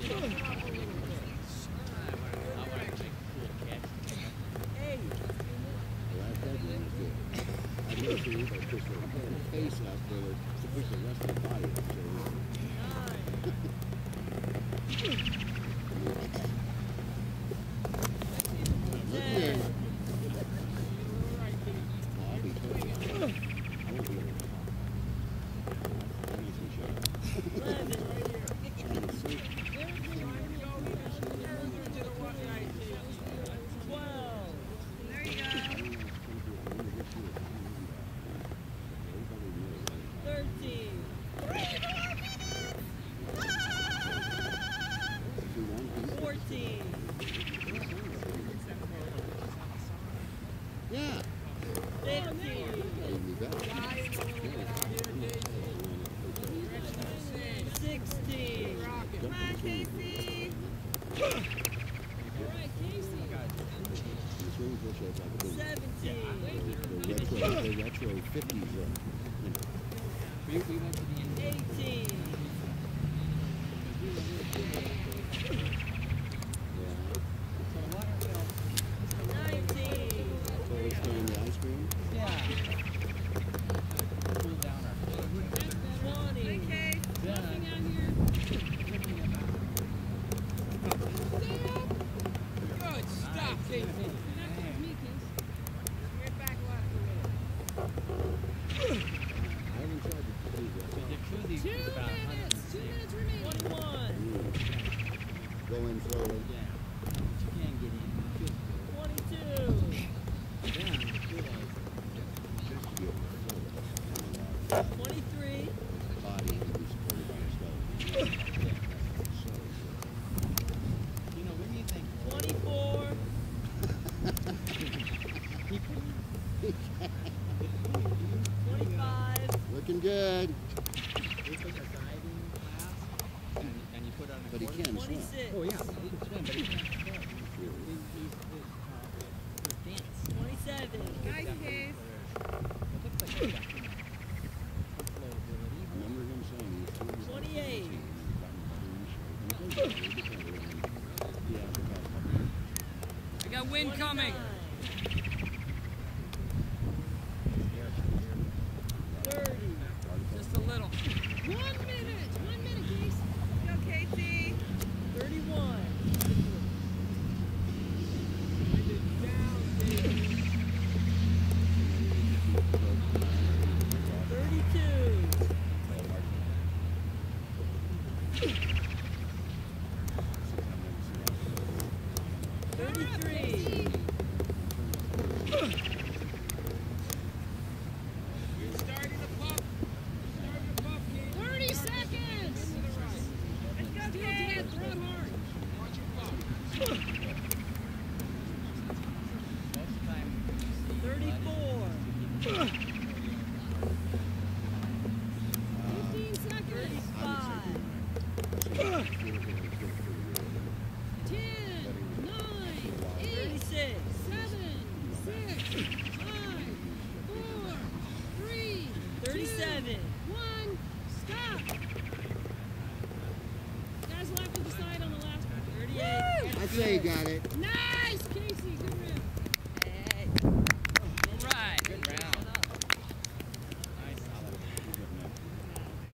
Face up to push the rest of the body up. Yeah. 15. 16. Come on, Casey. All right, Casey. 17. The retro 50s. We went to the 18. Going slowly. Yeah. But you can get in. 22. Yeah. 23. Body is supported by your skull. You know, what do you think? 24. Keep 25. Looking good. But he can 26. Swim. Oh, yeah. He can swim, but he can't swim. He's dance. 27. Nice, Dave. I remember him saying he was 28. I got wind 29. Coming. 30. Just a little. 1 minute. 1 minute, Case. Go, Casey. 31. 33. You're starting to pump. 30 seconds. Let's go, Dad. Throw it hard. Watch your pump. 34. 15 seconds. 35. 10, 9, 8, 6, 7, 6, 5, 4, 3, 37, 1, stop. Guys, left to the side on the last one. 38. I'd say you got it. Nice.